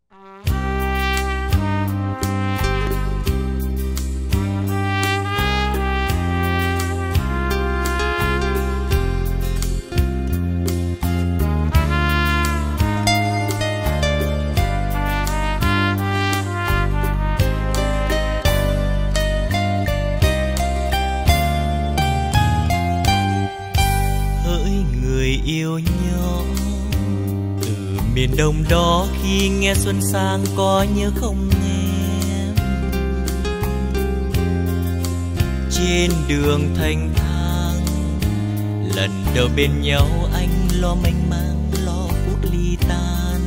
Miền Đông đó khi nghe xuân sang có nhớ không em? Trên đường thanh thang lần đầu bên nhau, anh lo mênh mang lo phút ly tan.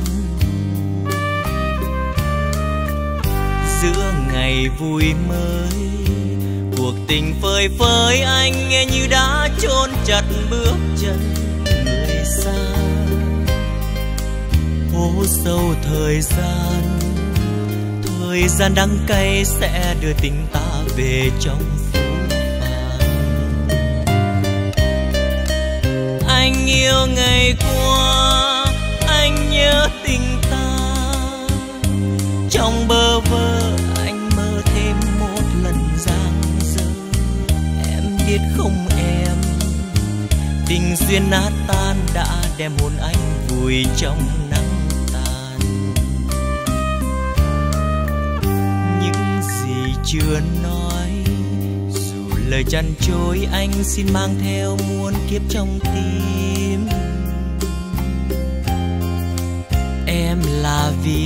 Giữa ngày vui mới cuộc tình phơi phới, anh nghe như đã chôn chặt bước chân người xa. Hố sâu thời gian đắng cay sẽ đưa tình ta về trong phố phàng. Anh yêu ngày qua, anh nhớ tình ta. Trong bơ vơ anh mơ thêm một lần giang dở. Em biết không em, tình duyên nát tan đã đem hồn anh vùi trong nắng. Chưa nói dù lời chăn chối, anh xin mang theo muôn kiếp trong tim. Em là vì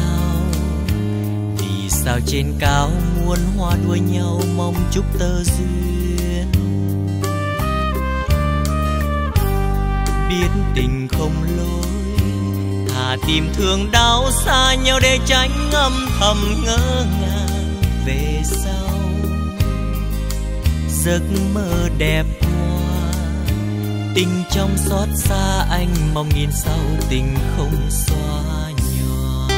sao trên cao muôn hoa đua nhau mong chúc tơ duyên. Biết tình không lối, thà tìm thương đau xa nhau để tránh âm thầm ngỡ ngàng. Về sau giấc mơ đẹp qua, tình trong xót xa anh mong nghìn sau tình không xóa nhòa.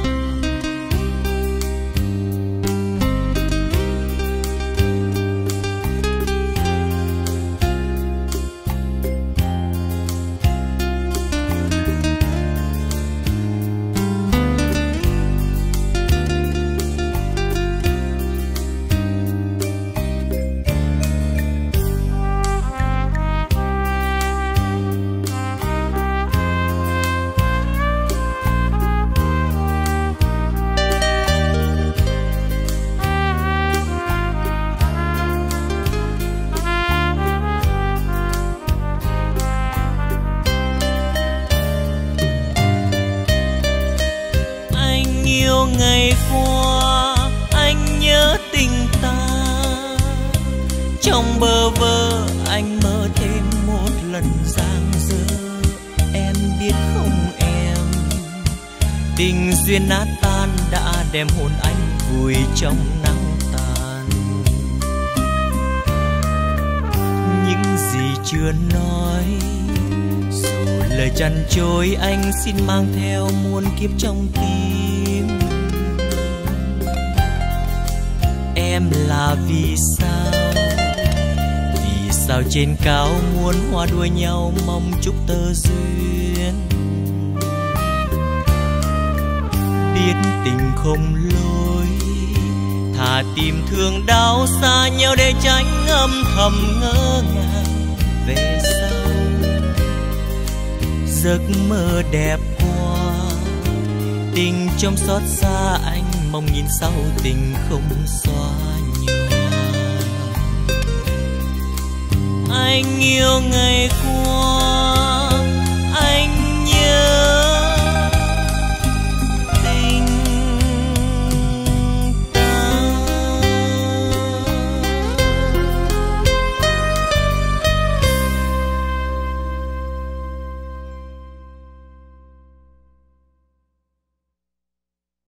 Ngày qua anh nhớ tình ta. Trong bơ vơ anh mơ thêm một lần giang dở. Em biết không em, tình duyên nát tan đã đem hồn anh vùi trong nắng tàn. Những gì chưa nói dù lời chăn chối, anh xin mang theo muôn kiếp trong tim. Em là vì sao trên cao muôn hoa đua nhau mong chúc tơ duyên. Biết tình không lối, thà tìm thương đau xa nhau để tránh âm thầm ngỡ ngàng. Về sau giấc mơ đẹp qua, tình trong xót xa anh mong nhìn sau tình không xóa nhòa. Anh yêu ngày qua,